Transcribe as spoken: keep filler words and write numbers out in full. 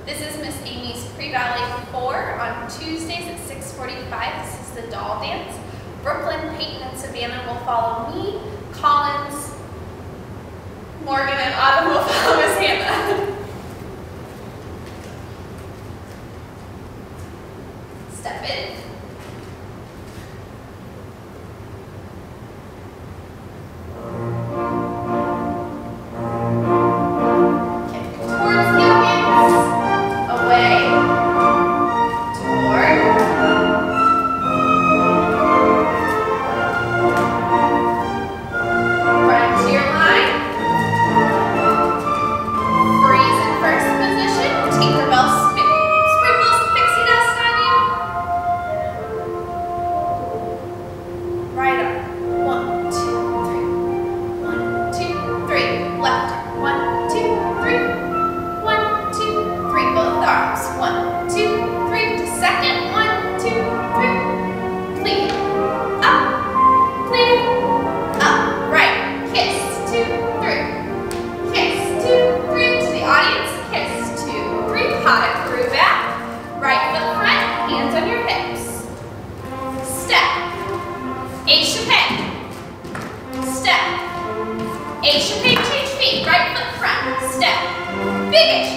This is Miss Aimee's Pre-Ballet four on Tuesdays at six forty-five. This is the doll dance. Brooklyn, Peyton, and Savannah will follow me. Collins, Morgan, and Autumn will follow Miss Hannah. Step in. H, change feet, right foot front, step, big H.